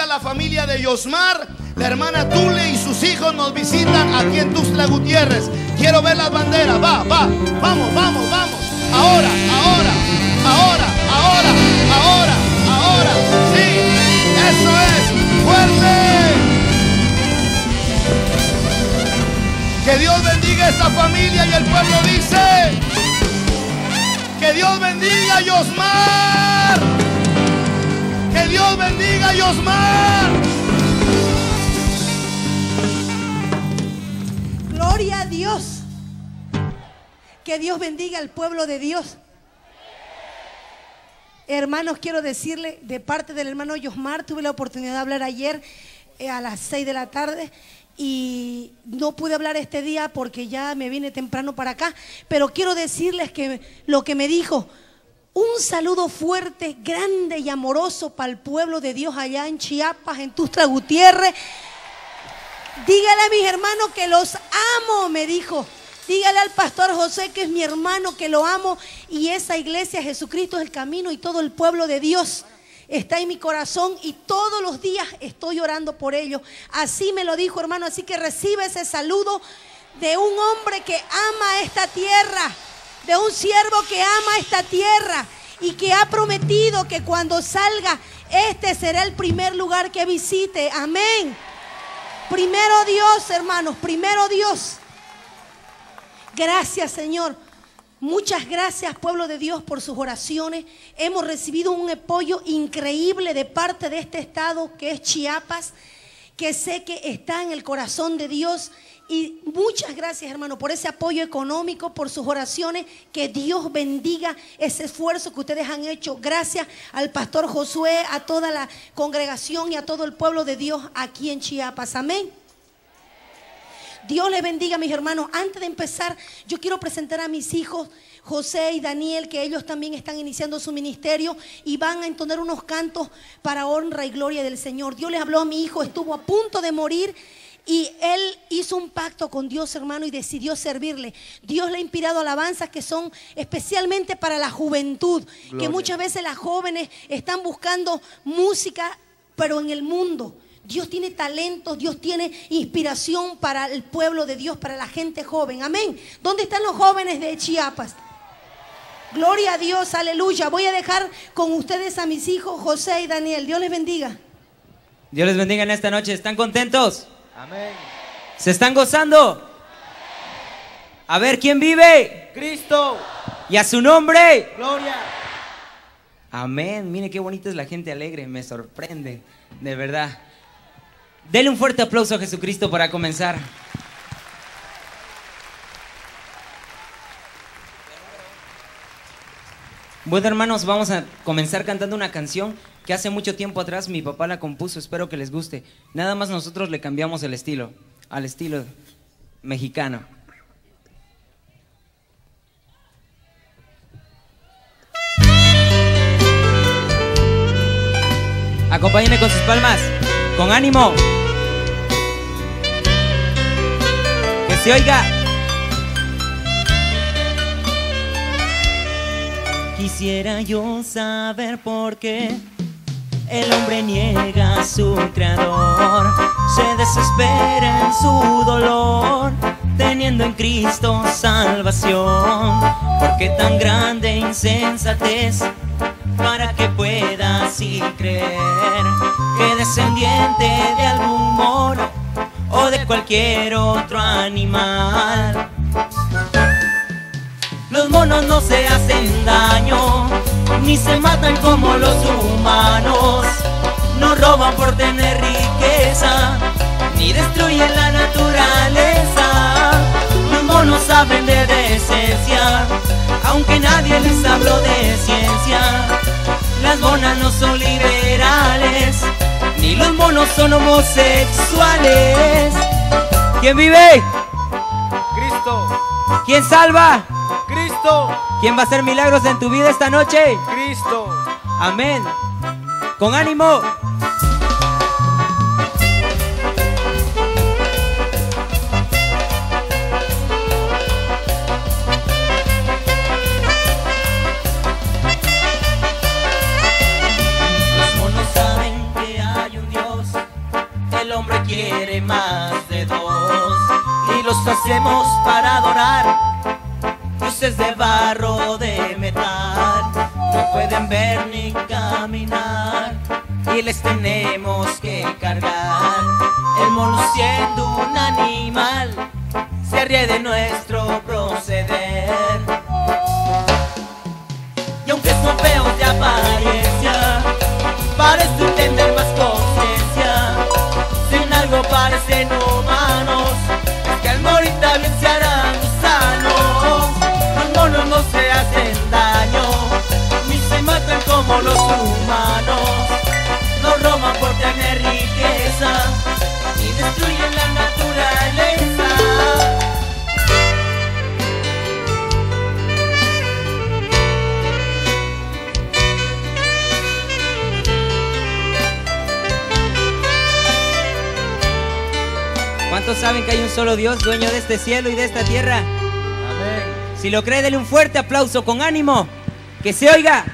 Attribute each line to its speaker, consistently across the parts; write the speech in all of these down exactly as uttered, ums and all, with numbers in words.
Speaker 1: a la familia de Yosmar. La hermana Tule y sus hijos nos visitan aquí en Tuxtla Gutiérrez. Quiero ver las banderas. Va, va, vamos, vamos, vamos. Ahora, ahora, ahora, ahora, ahora, ahora. Sí, eso es. Fuerte. Que Dios bendiga a esta familia. Y el pueblo dice: que Dios bendiga a Yosmar. Que Dios bendiga a Yosmar.
Speaker 2: Gloria a Dios. Que Dios bendiga al pueblo de Dios. Hermanos, quiero decirle de parte del hermano Yosmar, tuve la oportunidad de hablar ayer eh, a las seis de la tarde y no pude hablar este día porque ya me vine temprano para acá, pero quiero decirles que lo que me dijo: un saludo fuerte, grande y amoroso para el pueblo de Dios allá en Chiapas, en Tuxtla Gutiérrez. Dígale a mis hermanos que los amo, me dijo. Dígale al pastor José que es mi hermano, que lo amo. Y esa iglesia, Jesucristo es el camino, y todo el pueblo de Dios está en mi corazón y todos los días estoy orando por ellos. Así me lo dijo, hermano. Así que recibe ese saludo de un hombre que ama esta tierra, de un siervo que ama esta tierra y que ha prometido que cuando salga, este será el primer lugar que visite. Amén. Primero Dios, hermanos, primero Dios. Gracias, Señor. Muchas gracias, pueblo de Dios, por sus oraciones. Hemos recibido un apoyo increíble de parte de este estado que es Chiapas, que sé que está en el corazón de Dios. Y muchas gracias, hermano, por ese apoyo económico, por sus oraciones. Que Dios bendiga ese esfuerzo que ustedes han hecho. Gracias al pastor Josué, a toda la congregación y a todo el pueblo de Dios aquí en Chiapas. Amén. Dios les bendiga, mis hermanos. Antes de empezar, yo quiero presentar a mis hijos José y Daniel, que ellos también están iniciando su ministerio y van a entonar unos cantos para honra y gloria del Señor. Dios les habló a mi hijo, estuvo a punto de morir y él hizo un pacto con Dios, hermano, y decidió servirle. Dios le ha inspirado alabanzas que son especialmente para la juventud. Gloria. Que muchas veces las jóvenes están buscando música, pero en el mundo. Dios tiene talentos, Dios tiene inspiración para el pueblo de Dios, para la gente joven. Amén. ¿Dónde están los jóvenes de Chiapas? Gloria a Dios, aleluya. Voy a dejar con ustedes a mis hijos José y Daniel. Dios les bendiga.
Speaker 3: Dios les bendiga en esta noche. ¿Están contentos?
Speaker 4: Amén.
Speaker 3: ¿Se están gozando? A ver, ¿quién vive?
Speaker 4: Cristo.
Speaker 3: ¿Y a su nombre?
Speaker 4: Gloria.
Speaker 3: Amén. Mire qué bonita es la gente alegre. Me sorprende, de verdad. Denle un fuerte aplauso a Jesucristo para comenzar. Bueno, hermanos, vamos a comenzar cantando una canción que hace mucho tiempo atrás mi papá la compuso. Espero que les guste. Nada más nosotros le cambiamos el estilo, al estilo mexicano. Acompáñenme con sus palmas, con ánimo. Que se oiga. Quisiera yo saber por qué el hombre niega a su creador, se desespera en su dolor, teniendo en Cristo salvación. ¿Por qué tan grande insensatez para que pueda así creer que descendiente de algún mono o de cualquier otro animal? Los monos no se hacen daño, ni se matan como los humanos. No roban por tener riqueza, ni destruyen la naturaleza. Los monos saben de decencia, aunque nadie les habló de ciencia. Las monas no son liberales, ni los monos son homosexuales. ¿Quién vive?
Speaker 4: Cristo.
Speaker 3: ¿Quién salva?
Speaker 4: Cristo.
Speaker 3: ¿Quién va a hacer milagros en tu vida esta noche?
Speaker 4: Cristo.
Speaker 3: Amén. Con ánimo. Los monos saben que hay un Dios nos hacemos para adorar dioses de barro, de metal, no pueden ver ni caminar y les tenemos que cargar. El mono siendo un animal se ríe de nuestro proceder, y aunque son feos de apariencia, parece tener más conciencia. Si en algo parecen humanos, es que al morir también se harán gusanos. Los monos no se hacen daño, ni se matan como los humanos. No roban por tener riqueza, ni destruyen la naturaleza. ¿Cuántos saben que hay un solo Dios, dueño de este cielo y de esta tierra?
Speaker 4: Amén.
Speaker 3: Si lo cree, dele un fuerte aplauso con ánimo. Que se oiga.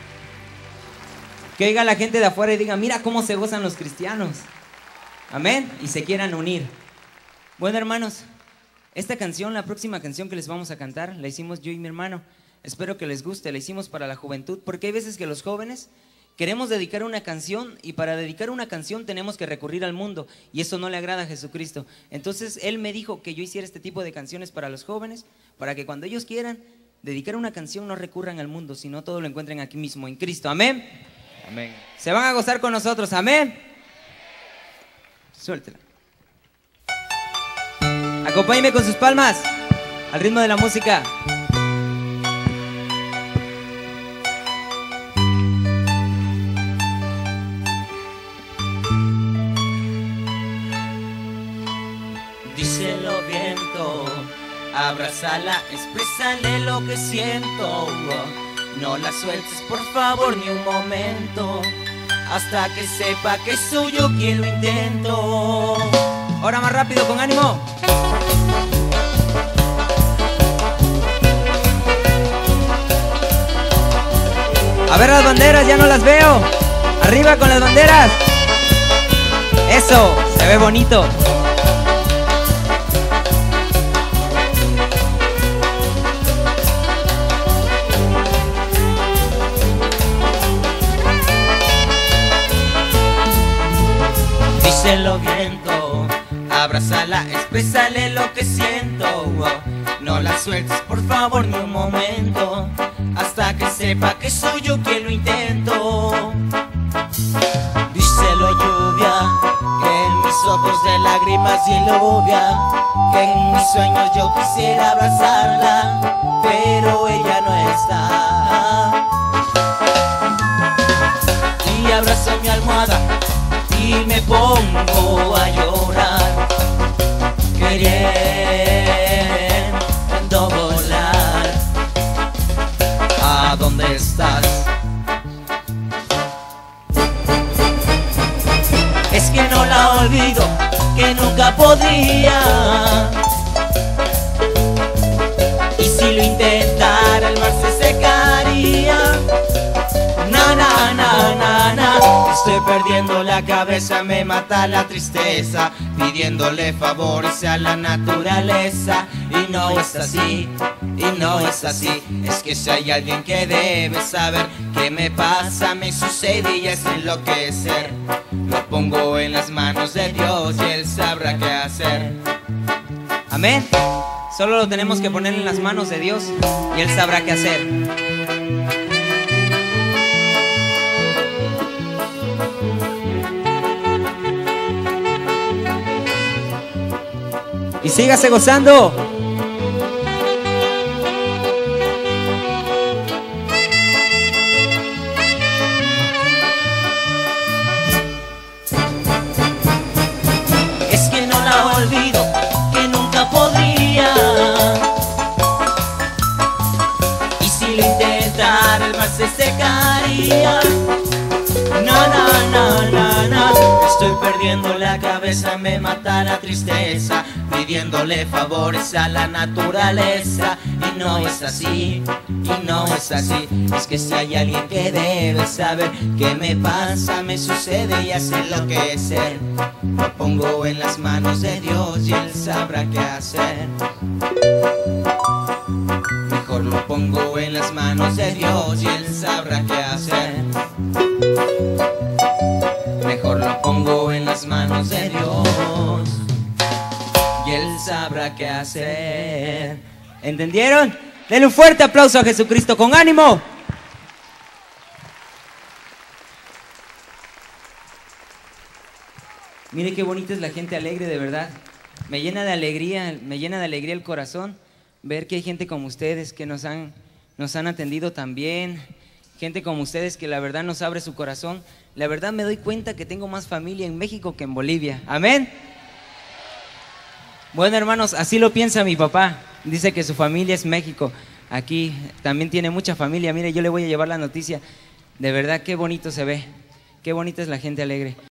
Speaker 3: Que oiga la gente de afuera y diga, mira cómo se gozan los cristianos. Amén. Y se quieran unir. Bueno, hermanos, esta canción, la próxima canción que les vamos a cantar, la hicimos yo y mi hermano. Espero que les guste, la hicimos para la juventud, porque hay veces que los jóvenes queremos dedicar una canción, y para dedicar una canción tenemos que recurrir al mundo, y eso no le agrada a Jesucristo. Entonces Él me dijo que yo hiciera este tipo de canciones para los jóvenes, para que cuando ellos quieran dedicar una canción no recurran al mundo, sino todo lo encuentren aquí mismo en Cristo. Amén.
Speaker 4: Amén.
Speaker 3: Se van a gozar con nosotros. Amén. Suéltela. Acompáñenme con sus palmas al ritmo de la música. Díselo viento, abrázala, exprésale lo que siento. No la sueltes por favor ni un momento, hasta que sepa que soy yo quien lo intento. Ahora más rápido, con ánimo. A ver las banderas, ya no las veo. Arriba con las banderas. Eso, se ve bonito. Díselo viento, abrázala, exprésale lo que siento. No la sueltes por favor ni un momento, hasta que sepa que soy yo quien lo intento. Díselo lluvia, que en mis ojos de lágrimas diluvia, que en mis sueños yo quisiera abrazarla, pero ella no está. Y abrazo mi almohada y me pongo a llorar, queriendo volar. ¿A dónde estás? Es que no la olvido, que nunca podría. Y si lo intentara el mar se secaría. Na, na, na, na, na. Estoy perdiendo la cabeza, me mata la tristeza, pidiéndole favores a la naturaleza. Y no es así, y no es así. Es que si hay alguien que debe saber qué me pasa, me sucede y es enloquecer. Lo pongo en las manos de Dios y Él sabrá qué hacer. Amén. Solo lo tenemos que poner en las manos de Dios y Él sabrá qué hacer. Y sígase gozando. Es que no la olvido, que nunca podría. Y si lo intentara el mar se secaría. Na, na, na, na, na. Estoy perdiendo la cabeza, me mata la tristeza, pidiéndole favores a la naturaleza. Y no es así, y no es así. Es que si hay alguien que debe saber qué me pasa, me sucede y hace enloquecer, lo pongo en las manos de Dios y Él sabrá qué hacer. Mejor lo pongo en las manos de Dios y Él sabrá qué hacer. Mejor lo pongo en las manos de Dios y Él sabrá qué hacer. ¿Entendieron? Denle un fuerte aplauso a Jesucristo con ánimo. Mire qué bonita es la gente alegre, de verdad. Me llena de alegría, me llena de alegría el corazón ver que hay gente como ustedes que nos han, nos han atendido tan bien. Gente como ustedes que la verdad nos abre su corazón. La verdad me doy cuenta que tengo más familia en México que en Bolivia. ¿Amén? Bueno, hermanos, así lo piensa mi papá. Dice que su familia es México. Aquí también tiene mucha familia. Mire, yo le voy a llevar la noticia. De verdad, qué bonito se ve. Qué bonita es la gente alegre.